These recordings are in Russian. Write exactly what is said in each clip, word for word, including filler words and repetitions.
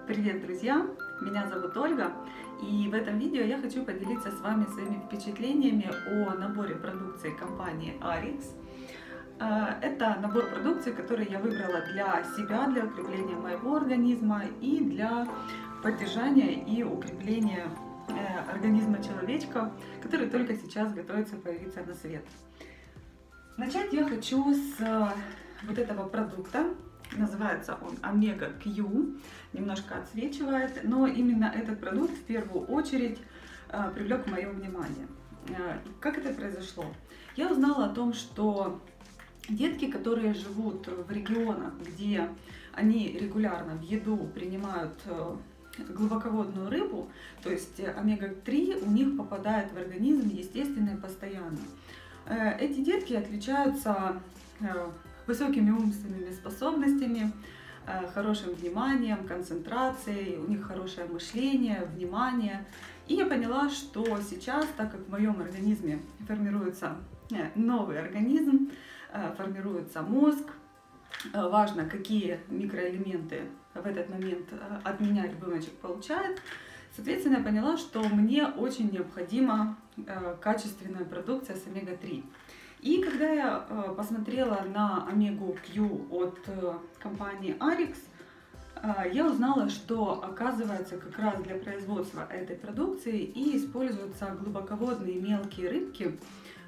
Привет, друзья! Меня зовут Ольга, и в этом видео я хочу поделиться с вами своими впечатлениями о наборе продукции компании Arix. Это набор продукции, который я выбрала для себя, для укрепления моего организма и для поддержания и укрепления организма человечка, который только сейчас готовится появиться на свет. Начать я хочу с вот этого продукта. Называется он Омега Кью, немножко отсвечивает, но именно этот продукт в первую очередь э, привлек мое внимание. Э, как это произошло? Я узнала о том, что детки, которые живут в регионах, где они регулярно в еду принимают э, глубоководную рыбу, то есть омега три у них попадает в организм естественно и постоянно. Э, эти детки отличаются э, высокими умственными способностями, хорошим вниманием, концентрацией, у них хорошее мышление, внимание. И я поняла, что сейчас, так как в моем организме формируется новый организм, формируется мозг, важно, какие микроэлементы в этот момент от меня ребеночек получает, соответственно, я поняла, что мне очень необходима качественная продукция с омега три. И когда я посмотрела на Омегу Кью от компании Arix, я узнала, что оказывается как раз для производства этой продукции и используются глубоководные мелкие рыбки.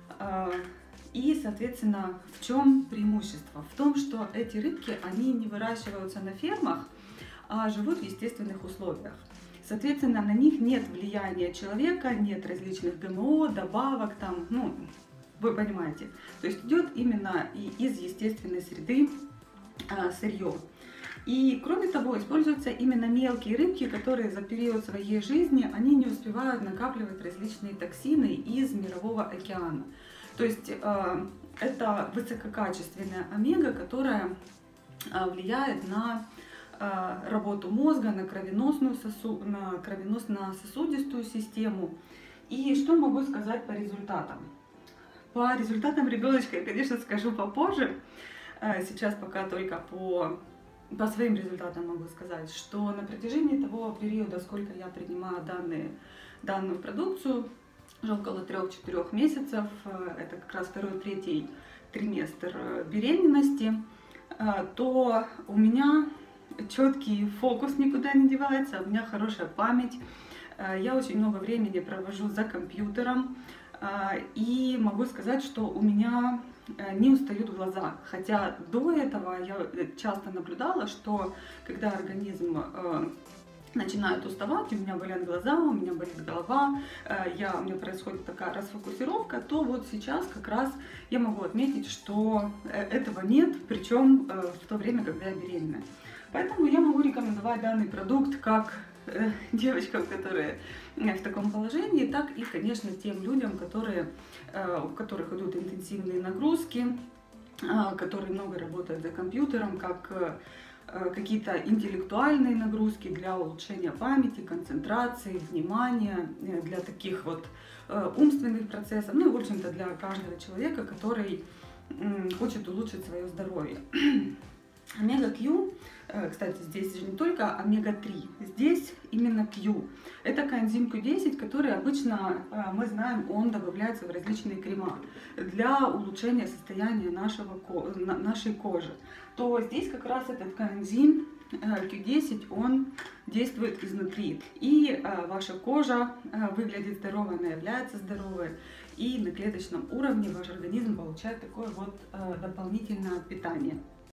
И, соответственно, в чем преимущество? В том, что эти рыбки, они не выращиваются на фермах, а живут в естественных условиях. Соответственно, на них нет влияния человека, нет различных ГМО, добавок, там, ну, вы понимаете. То есть идет именно и из естественной среды а, сырье. И кроме того, используются именно мелкие рыбки, которые за период своей жизни они не успевают накапливать различные токсины из мирового океана. То есть а, это высококачественная омега, которая а, влияет на а, работу мозга, на кровеносную сосу, на кровеносно-сосудистую систему. И что могу сказать по результатам? По результатам ребеночка я, конечно, скажу попозже. Сейчас пока только по, по своим результатам могу сказать, что на протяжении того периода, сколько я принимаю данные, данную продукцию, уже около трёх-четырёх месяцев, это как раз второй-третий триместр беременности, то у меня четкий фокус никуда не девается, у меня хорошая память, я очень много времени провожу за компьютером. И могу сказать, что у меня не устают глаза. Хотя до этого я часто наблюдала, что когда организм начинает уставать, у меня болят глаза, у меня болит голова, я, у меня происходит такая расфокусировка, то вот сейчас как раз я могу отметить, что этого нет, причем в то время, когда я беременна. Поэтому я могу рекомендовать данный продукт как девочкам, которые в таком положении, так и, конечно, тем людям, которые, у которых идут интенсивные нагрузки, которые много работают за компьютером, как какие-то интеллектуальные нагрузки для улучшения памяти, концентрации, внимания, для таких вот умственных процессов, ну и, в общем-то, для каждого человека, который хочет улучшить свое здоровье. Омега Кью, кстати, здесь же не только омега три, здесь именно Кью. Это коэнзим Кью десять, который обычно, мы знаем, он добавляется в различные крема для улучшения состояния нашего, нашей кожи. То здесь как раз этот коэнзим Кью десять, он действует изнутри. И ваша кожа выглядит здоровой, она является здоровой. И на клеточном уровне ваш организм получает такое вот дополнительное питание.